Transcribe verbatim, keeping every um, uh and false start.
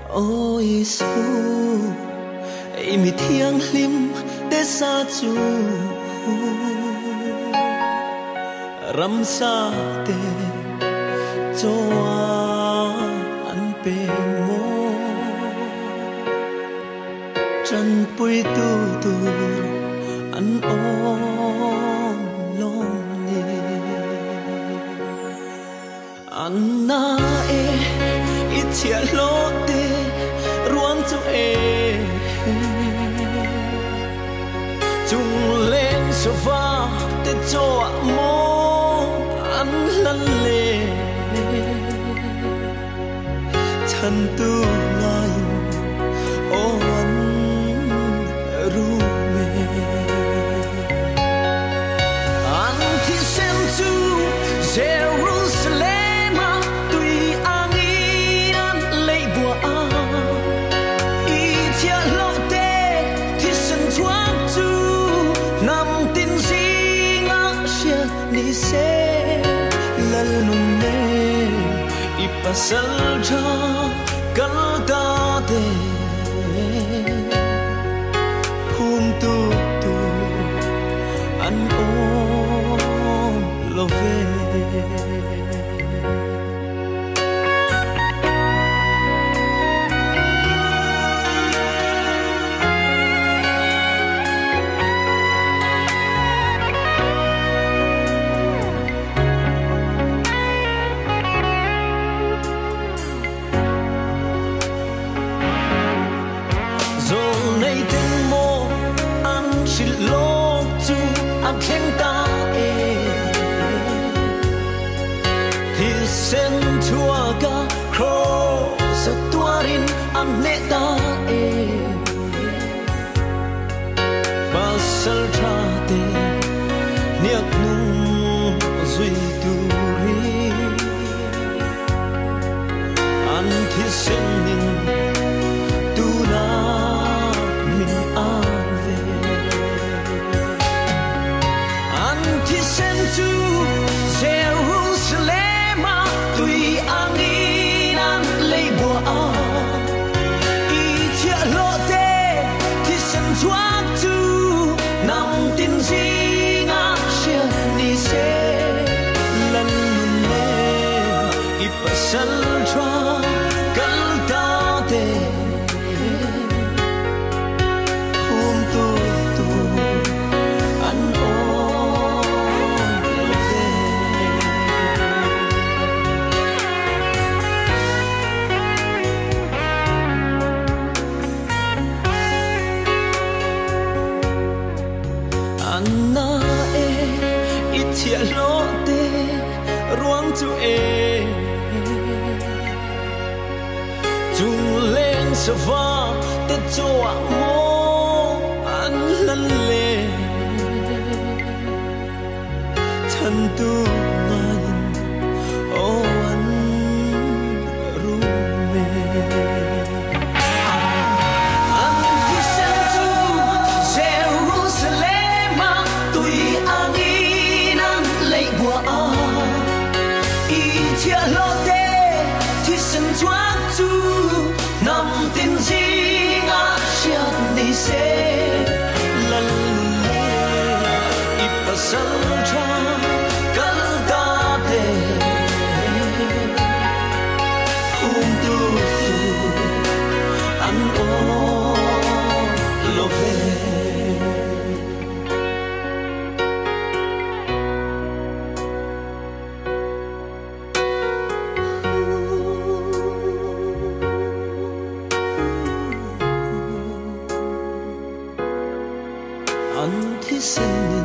Ô Giêsu, mi thiêng liêm để xa chú rắm xa tê cho anh bên mô chân bụi tu tu anh ôm lòng nê anh na e ít chia lô tê ruang cho e chung lên sofa để cho mô anh lăn lê chân tu ngay ô anh ru mê anh thì xem chu Jerusalem tùy an ý anh lấy bùa à ý chia lộ tê thì sân thoát chu nằm tin gì ngã xe ni xe lần nung nê ipasal cha kalta de hum tu tu an ôm lo về khen ta e Thisenin chua ga cross tuarin an ne ta e basal tra te niak nung zui tu ri an Thisenin tu na min au to Jerusalem tùy an ý nan lấy bùa à ý chia lộ tê thì sân thoát tu nằm tin gì ngã xe ni xe lần nè ipasal tra kalta tê hum tu tu an Anna e itia lote ruang tu e chung lên sofa te cho mo an lăn lê thân tu ngàn ô an ru mê chia lộ tê thì sân thoát tu nằm tin gì ngã xe ni xe lần lê ipasal tra kalta tê hum tu tu an ô lo về anh Thisenin